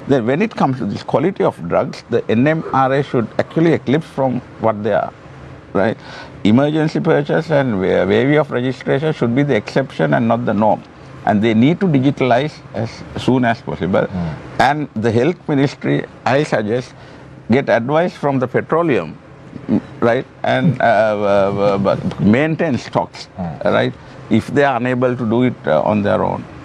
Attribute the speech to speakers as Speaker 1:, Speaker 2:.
Speaker 1: then when it comes to this quality of drugs, the NMRA should actually eclipse from what they are, right? Emergency purchase and waiver of registration should be the exception and not the norm. And they need to digitalize as soon as possible. And the health ministry, I suggest, get advice from the petroleum, right, and maintain stocks, right, if they are unable to do it on their own.